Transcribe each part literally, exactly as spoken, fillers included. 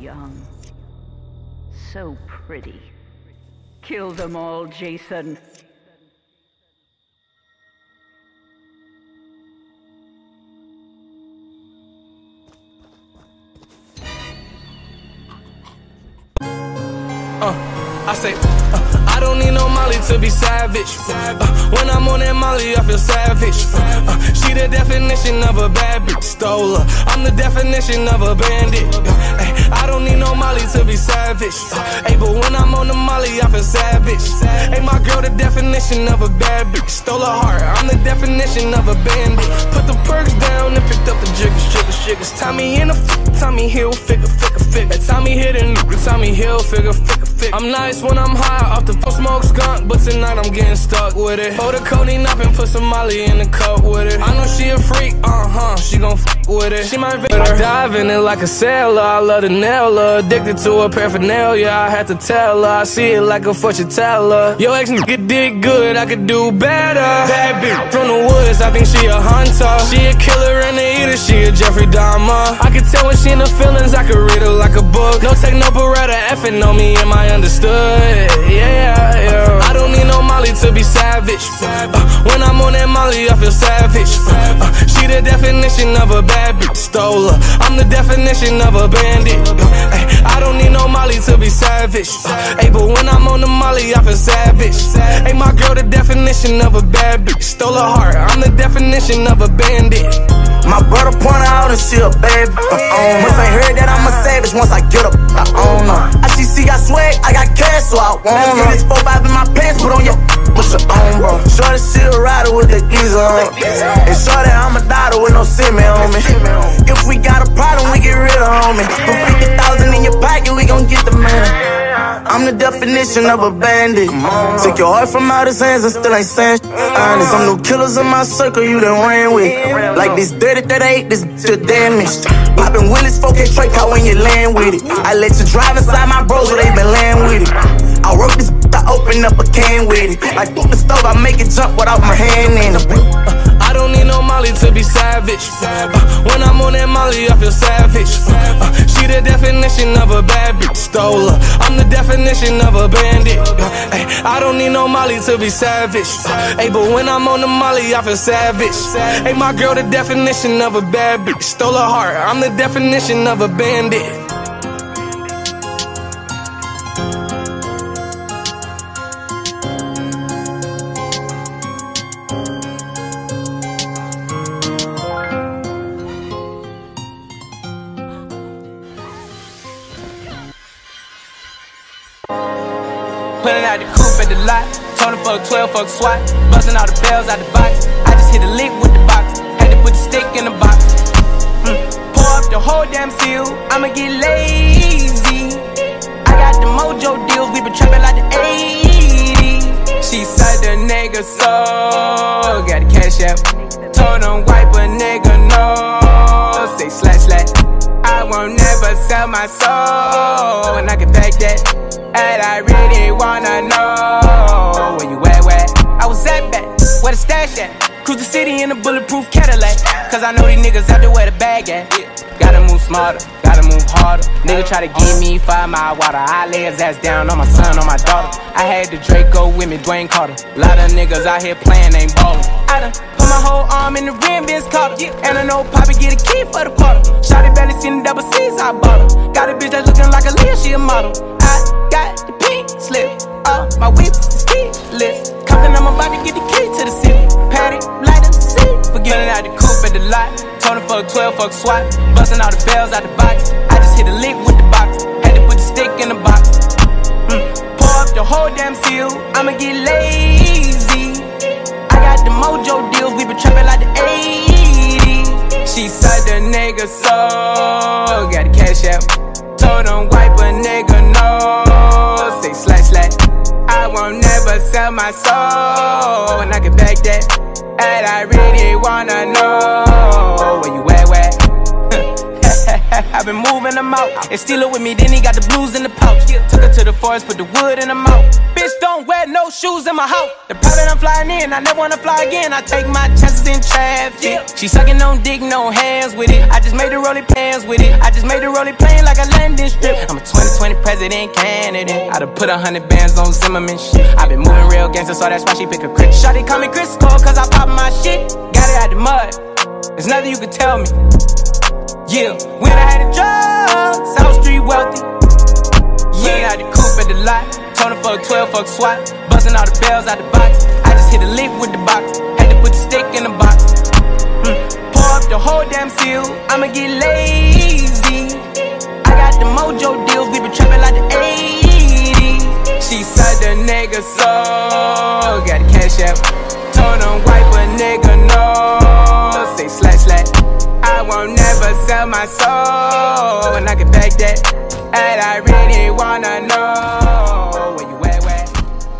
young, so pretty. Kill them all, Jason. Uh, I say, uh, I don't need no Molly to be savage. Uh, when I'm on that Molly, I feel savage. Uh, she the definition of a bad bitch, stole her. I'm the definition of a bandit. Uh, ay, I don't need no Molly to be savage. Uh, ay, but when I'm on the Molly, I feel savage. Hey, my girl, the definition of a bad bitch, stole her heart. I'm the definition of a bandit. Put the perks down and picked up the jiggers, jiggers, jiggers. Tommy in the f Tommy Hill, figure, figure, figure. Tommy hit and Tommy Hill, figure, figure. I'm nice when I'm high off the smoke skunk, but tonight I'm getting stuck with it. Hold the codeine up and put some Molly in the cup with it. I know she a freak, uh-huh, she gon' f with it. She my victim. I dive in it like a sailor, I love to nail her. Addicted to her paraphernalia, I had to tell her. I see it like a fortune teller. Yo, ex nigga did good, I could do better. Bad bitch from the woods, I think she a hunter. She a killer and a eater, she a Jeffrey Dahmer. I can tell when she in the feelings, I could read her like a book. No take no beretta, effing on me, am I understood? Yeah, yeah. I don't need no Molly to be savage. Uh, when I'm on that Molly, I feel savage. Uh, uh, she the definition of a bad bitch, stole her. I'm the definition of a bandit. Uh, ay, I don't need no Molly to be savage. Uh, ay, but when I'm on the Molly, I feel savage. Hey, my girl, the definition of a bad bitch, stole her heart. I'm the definition of a bandit. My brother point her out and she a bad bitch. Uh, once I heard that I'm a savage, once I get up, I own her. I see she got swag, I got cash, so I want her. See this four five in my pants, put on your what's your own, bro. Shorty she a rider with the geezer on. And shorty I'm a daughter with no semen on me. If we got a problem, we get rid of homie. Put fifty thousand in your pocket, we gon' get the money. I'm the definition of a bandit. Took your heart from out his hands and still ain't saying shit. Honest, I'm no killers in my circle you done ran with. Like this dirty thirty-eight, this bitch damaged. Poppin' Willis, four K Trey car when you land with it. I let you drive inside my bros where they been land with it. I work this bitch, I open up a can with it. Like fuck the stove, I make it jump without my hand in it. I don't need no Molly to be savage. Uh, when I'm on that Molly, I feel savage. Uh, she the definition of a bad bitch, stole her. I'm the definition of a bandit. Uh, ay, I don't need no Molly to be savage. Uh, ay, but when I'm on the Molly, I feel savage. Hey, my girl, the definition of a bad bitch, stole her heart. I'm the definition of a bandit. Pulling out the coupe at the lot, Tony for a twelve, fuck SWAT. Busting all the bells out the box. I just hit a lick with the box. Had to put the stick in the box. Mm. Pour up the whole damn seal. I'ma get lazy. I got the mojo deals. We been trapping like the eighties. She said the nigga so got the cash out. Told him wipe a nigga no. Say slash slash. I won't never sell my soul, and I can back that. And I really wanna know where you at, where I was at back, where the stash at. Cruise the city in a bulletproof Cadillac, cause I know these niggas out there where the bag at. Gotta move smarter, gotta move harder. Nigga try to give me five mile water. I lay his ass down on my son, on my daughter. I had the Draco with me, Dwayne Carter. Lot of niggas out here playing, ain't ballin'. I done put my whole arm in the rim, Vince Carter. And I know Poppy get a key for the quarter. Shawty barely seen the double C's, I bought her. Got a bitch that's looking like a Leah, she a model. I got the pink slip, uh, my whip is keyless. Compton, I'm about to get the key to the city. Patty, light up the city. Forgetting out the coupe at the lot. Tony for a twelve, fuck SWAT. Busting all the bells out the box. I just hit a lick with the box. Had to put the stick in the box. Mm. Pour up the whole damn seal. I'ma get lazy. I got the mojo deals. We been trapping like the eighties. She said the nigga so got the cash out. Told him wipe a nigga no. Say slash slash. I won't never sell my soul, and I can back that. And I really wanna know where you at, where I've been moving them out. And steal it with me, then he got the blues in the pouch. Took her to the forest, put the wood in her mouth. Bitch, don't wear no shoes in my house. The private I'm flying in, I never wanna fly again. I take my chances in traffic. She sucking on dick, no hands with it. I just made her roll it pants with it. I just made her roll it plain like a landing strip. I'm a twenty twenty president candidate. I done put a hundred bands on Zimmerman shit. I been moving real gangster, so that's why she pick a crit. Shawty call me Chris Cole, cause I pop my shit. Got it out the mud, there's nothing you can tell me. Yeah, when I had a job, South Street wealthy. Yeah, out the coupe at the lot. Told her fuck twelve, fuck SWAT. Busting all the bells out the box. I just hit a lick with the box. Had to put the stick in the box. Mm. Pour up the whole damn seal. I'ma get lazy. I got the mojo deals. We been trapping like the eighties. She said the nigga so. Got the cash out. Told him wipe a nigga no. Say slash slash. I won't never sell my soul. And I can back that. And I really wanna know where you at, where?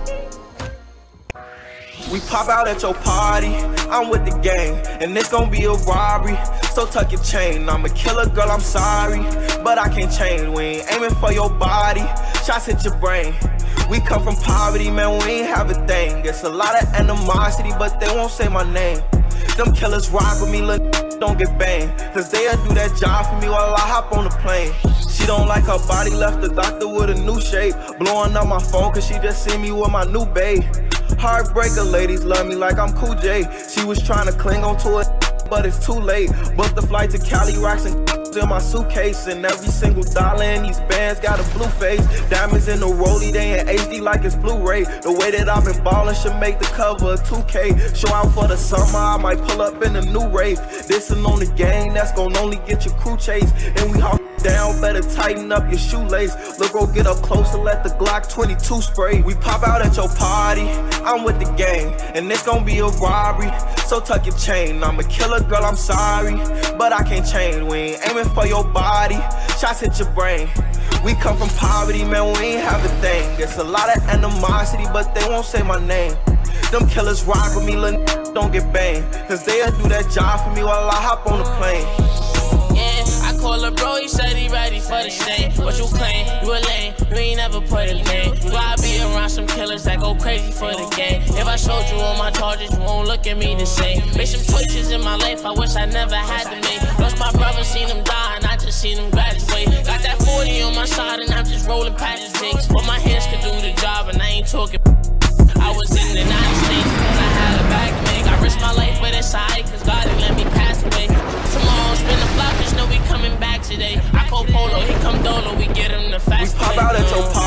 We pop out at your party, I'm with the gang, and it's gon' be a robbery. So tuck your chain, I'm a killer girl, I'm sorry, but I can't change. We ain't aiming for your body, shots hit your brain. We come from poverty, man, we ain't have a thing. It's a lot of animosity, but they won't say my name. Them killers rock with me, little don't get banged, cause they'll do that job for me while I hop on the plane. She don't like her body, left the doctor with a new shape. Blowing up my phone cause she just see me with my new babe. Heartbreaker ladies love me like I'm Cool J. She was trying to cling on to it, but it's too late. Booked the flight to Cali, rocks and in my suitcase. And every single dollar in these bands got a blue face. Diamonds in the rollie, they in H D like it's Blu-ray. The way that I've been ballin' should make the cover of two K. Show out for the summer, I might pull up in a new rave. This'n on the gang, that's gon' only get your crew chased. And we hop down, better tighten up your shoelace. Look, go get up close and let the Glock twenty-two spray. We pop out at your party, I'm with the gang, and it's gon' be a robbery. So tuck your chain, I'm a killer girl, I'm sorry, but I can't change. We ain't aiming for your body, shots hit your brain. We come from poverty, man, we ain't have a thing. There's a lot of animosity, but they won't say my name. Them killers rock with me, little don't get banged, cause they'll do that job for me while I hop on the plane. I call a bro, he said he ready for the stain. What you claim? You a lame, you ain't never put a name. Why I be around some killers that go crazy for the game? If I showed you all my charges, you won't look at me the same. Made some choices in my life I wish I never had to make. Lost my brother, seen him die, and I just seen him graduate. Got that forty on my side, and I'm just rolling past the stakes. But my hands could do the job, and I ain't talking. I was in the United States, cause I had a bag to make. I risked my life, but it's alright, cause God didn't let me pass away. Tomorrow, spin the block, just know we coming back today. I call Polo, he come Dolo, we get him the fast. We pop out at your